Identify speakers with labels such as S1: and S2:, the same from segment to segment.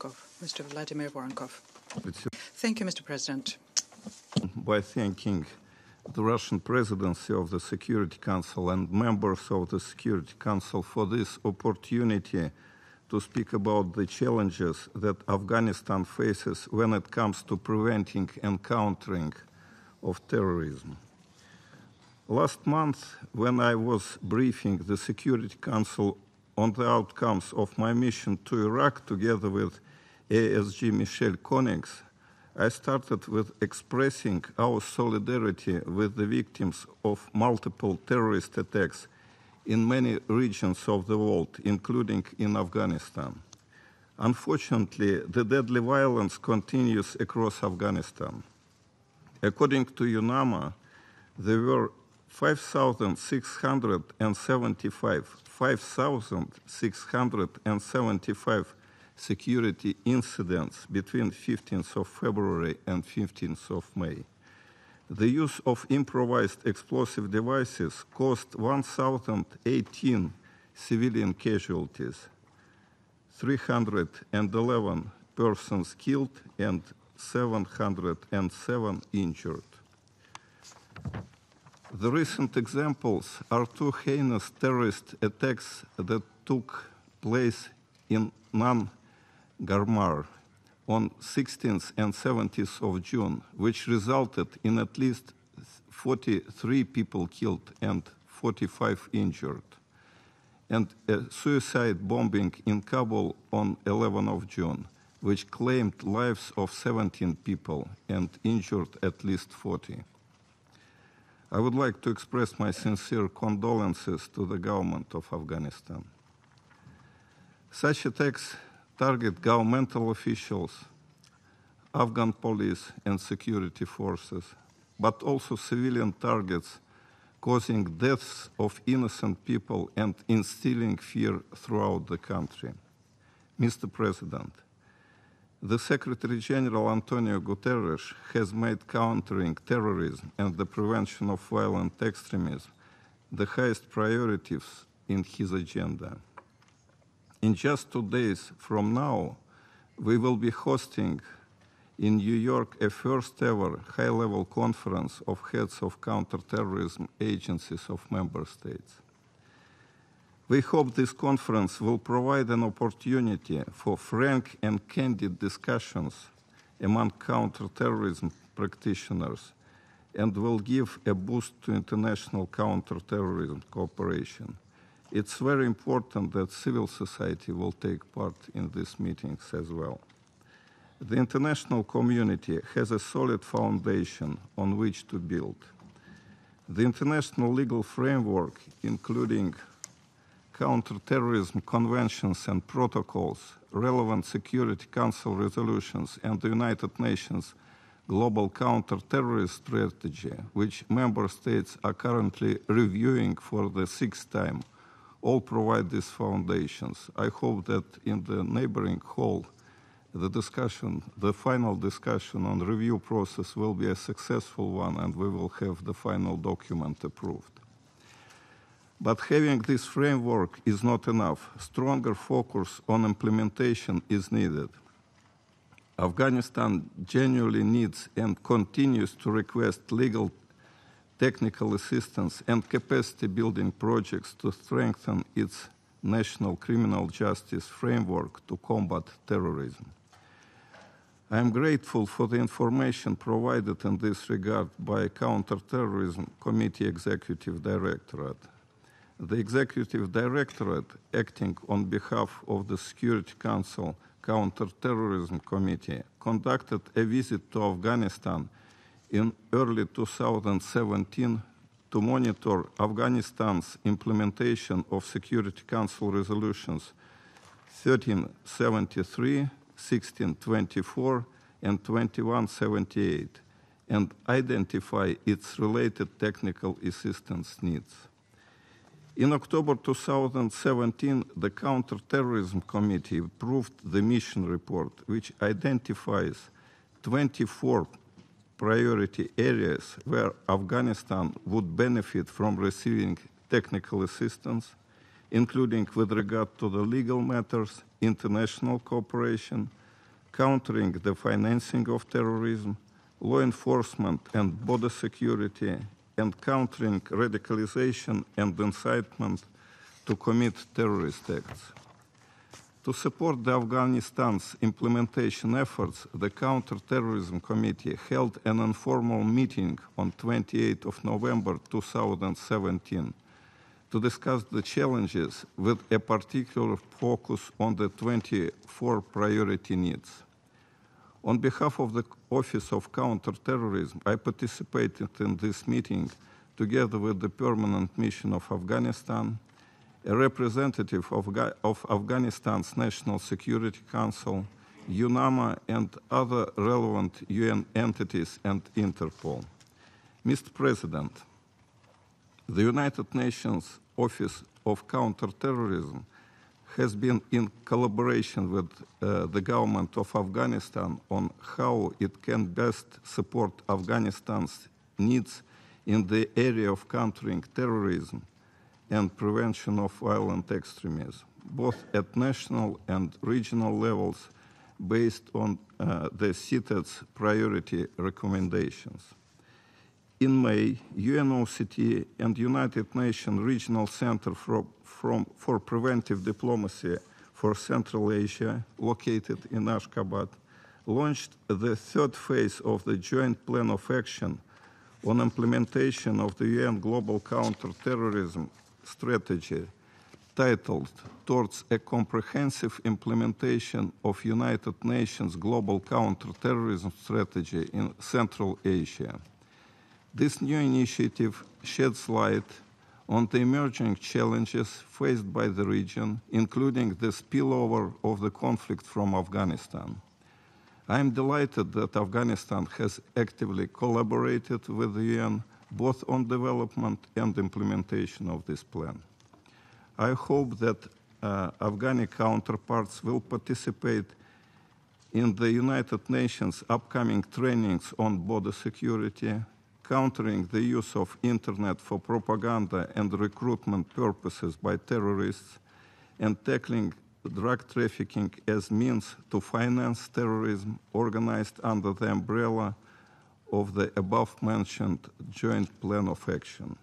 S1: Voronkov. Mr. Vladimir Voronkov. Thank you, Mr. President.
S2: By thanking the Russian presidency of the Security Council and members of the Security Council for this opportunity to speak about the challenges that Afghanistan faces when it comes to preventing and countering of terrorism. Last month, when I was briefing the Security Council on the outcomes of my mission to Iraq together with ASG Michel Konings, I started with expressing our solidarity with the victims of multiple terrorist attacks in many regions of the world, including in Afghanistan. Unfortunately, the deadly violence continues across Afghanistan. According to UNAMA, there were 5,675 security incidents between 15th of February and 15th of May. The use of improvised explosive devices caused 1,018 civilian casualties, 311 persons killed and 707 injured. The recent examples are two heinous terrorist attacks that took place in Garmar on 16th and 17th of June, which resulted in at least 43 people killed and 45 injured, and a suicide bombing in Kabul on 11th of June, which claimed lives of 17 people and injured at least 40. I would like to express my sincere condolences to the government of Afghanistan. Such attacks target governmental officials, Afghan police and security forces, but also civilian targets, causing deaths of innocent people and instilling fear throughout the country. Mr. President, the Secretary General Antonio Guterres has made countering terrorism and the prevention of violent extremism the highest priorities in his agenda. In just 2 days from now, we will be hosting in New York a first-ever high-level conference of heads of counterterrorism agencies of member states. We hope this conference will provide an opportunity for frank and candid discussions among counterterrorism practitioners and will give a boost to international counterterrorism cooperation. It's very important that civil society will take part in these meetings as well. The international community has a solid foundation on which to build. The international legal framework, including counterterrorism conventions and protocols, relevant Security Council resolutions, and the United Nations Global Counter-Terrorist Strategy, which member states are currently reviewing for the 6th time, all provide these foundations. I hope that in the neighboring hall, the final discussion on the review process will be a successful one and we will have the final document approved. But having this framework is not enough. Stronger focus on implementation is needed. Afghanistan genuinely needs and continues to request legal, technical assistance and capacity building projects to strengthen its national criminal justice framework to combat terrorism. I am grateful for the information provided in this regard by Counterterrorism Committee Executive Directorate. The Executive Directorate, acting on behalf of the Security Council Counter-Terrorism Committee, conducted a visit to Afghanistan in early 2017 to monitor Afghanistan's implementation of Security Council resolutions 1373, 1624, and 2178, and identify its related technical assistance needs. In October 2017, the Counterterrorism Committee approved the mission report, which identifies 24 priority areas where Afghanistan would benefit from receiving technical assistance, including with regard to the legal matters, international cooperation, countering the financing of terrorism, law enforcement and border security, and countering radicalization and incitement to commit terrorist acts. To support the Afghanistan's implementation efforts, the Counter-Terrorism Committee held an informal meeting on 28 of November 2017 to discuss the challenges with a particular focus on the 24 priority needs. On behalf of the Office of Counter-Terrorism, I participated in this meeting together with the Permanent Mission of Afghanistan, a representative of Afghanistan's National Security Council, UNAMA, and other relevant UN entities and Interpol. Mr. President, the United Nations Office of Counter-Terrorism has been in collaboration with the government of Afghanistan on how it can best support Afghanistan's needs in the area of countering terrorism and prevention of violent extremism, both at national and regional levels, based on the CITED's priority recommendations. In May, UNOCT and United Nations Regional Center for Preventive Diplomacy for Central Asia, located in Ashgabat, launched the third phase of the Joint Plan of Action on implementation of the UN Global Counter-Terrorism Strategy, titled Towards a Comprehensive Implementation of United Nations Global Counter-Terrorism Strategy in Central Asia. This new initiative sheds light on the emerging challenges faced by the region, including the spillover of the conflict from Afghanistan. I am delighted that Afghanistan has actively collaborated with the UN both on development and implementation of this plan. I hope that Afghani counterparts will participate in the United Nations upcoming trainings on border security, countering the use of internet for propaganda and recruitment purposes by terrorists, and tackling drug trafficking as means to finance terrorism organized under the umbrella of the above-mentioned Joint Plan of Action.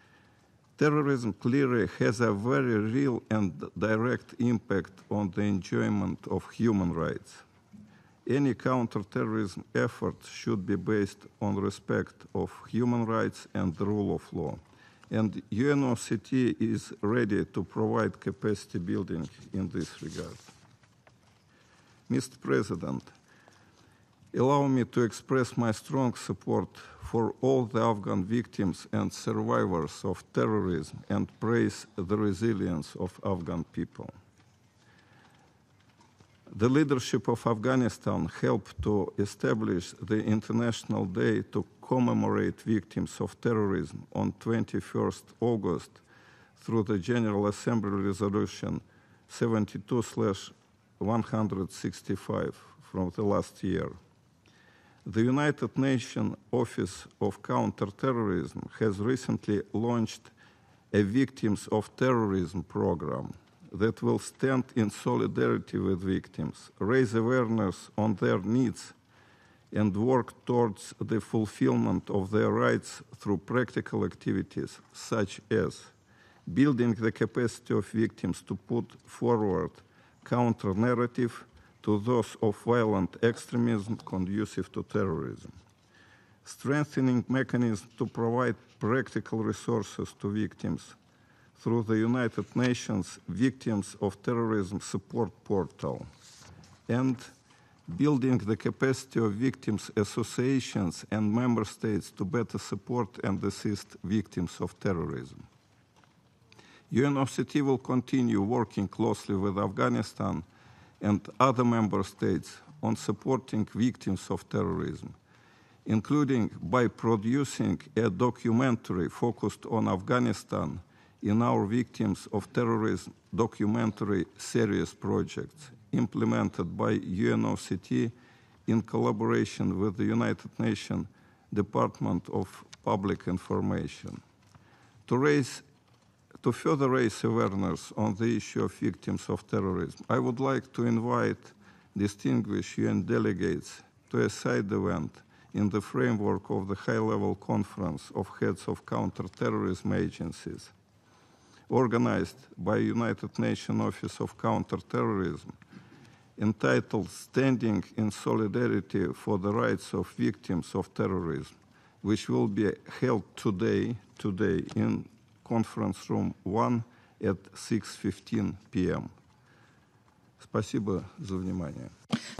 S2: Terrorism clearly has a very real and direct impact on the enjoyment of human rights. Any counter-terrorism effort should be based on respect of human rights and the rule of law. And UNOCT is ready to provide capacity building in this regard. Mr. President, allow me to express my strong support for all the Afghan victims and survivors of terrorism and praise the resilience of Afghan people. The leadership of Afghanistan helped to establish the International Day to commemorate victims of terrorism on 21st August through the General Assembly Resolution 72/165 from the last year. The United Nations Office of Counter-Terrorism has recently launched a Victims of Terrorism program that will stand in solidarity with victims, raise awareness on their needs, and work towards the fulfillment of their rights through practical activities such as building the capacity of victims to put forward counter-narrative to those of violent extremism conducive to terrorism, strengthening mechanisms to provide practical resources to victims through the United Nations Victims of Terrorism Support Portal, and building the capacity of victims' associations and member states to better support and assist victims of terrorism. UNOCT will continue working closely with Afghanistan and other member states on supporting victims of terrorism, including by producing a documentary focused on Afghanistan in our Victims of Terrorism documentary series projects implemented by UNOCT in collaboration with the United Nations Department of Public Information. To further raise awareness on the issue of victims of terrorism, I would like to invite distinguished UN delegates to a side event in the framework of the high-level conference of heads of counterterrorism agencies, organized by United Nations Office of Counter-Terrorism, entitled Standing in Solidarity for the Rights of Victims of Terrorism, which will be held today in conference room 1 at 6:15 p.m. Спасибо за внимание.